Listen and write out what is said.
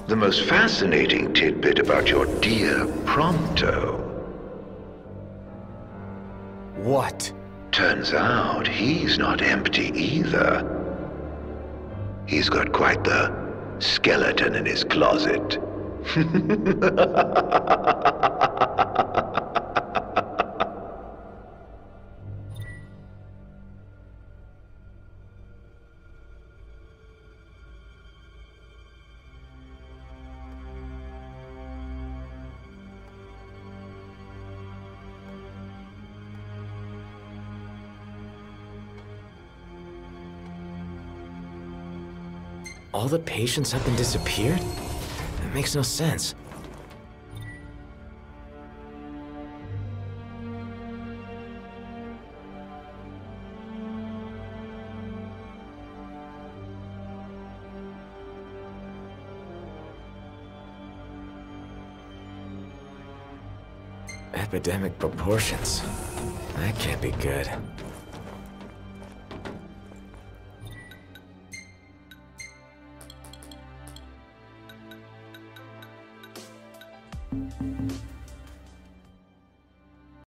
The most fascinating tidbit about your dear Prompto. What? Turns out he's not empty either. He's got quite the skeleton in his closet. All the patients have been disappeared? That makes no sense. Epidemic proportions. That can't be good.